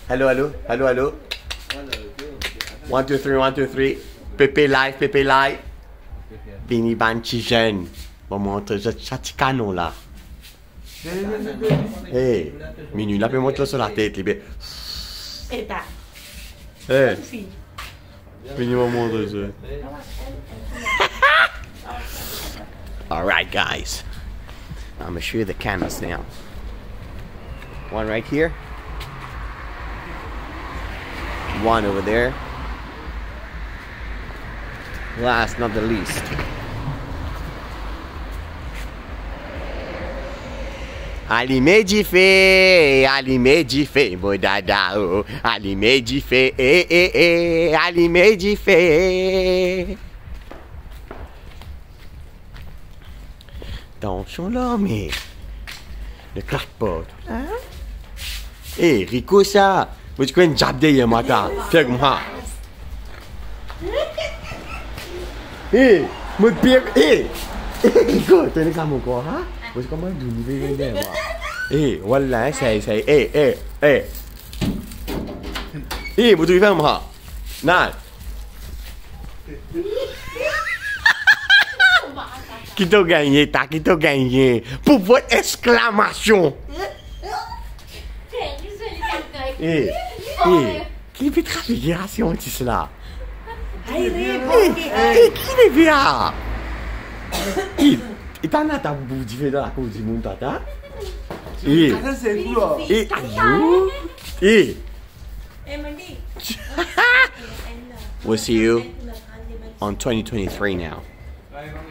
Hello, hello, hello, hello. 1, 2, 3, 1, 2, 3. Pepe live, Pepe live. Bini banci jeune. Bon, montre, je chati canon là. Hey, minuit, là, peut monter sur la tête, libé. Et t'as. Hey. Minimum montre ça. Alright, guys. I'm gonna show you the candles now. One right here. One over there. Last not the least. Allumé du feu, boy dada oh. Allumé du feu, allumé du feu. Attention là, mais ne claque pas. Hein? Hey, Rico ça. Moi tu connais une job de hier matin. Fais comme ça. Hey, mon pire, hey. Rico, tu es comme quoi, hein? Moi je comment du niveau de moi. Hey, voilà, c'est, hey. Hey, moi tu fais comme ça. Non. Qui t'a gagné, qui t'a gagné. Pour votre exclamation. Eh, qui fait transfiguration, tu sais là? Qui est bien? Il t'en a ta boue du fait dans la cour du monde, tata? Eh, we'll see you on 2023 now.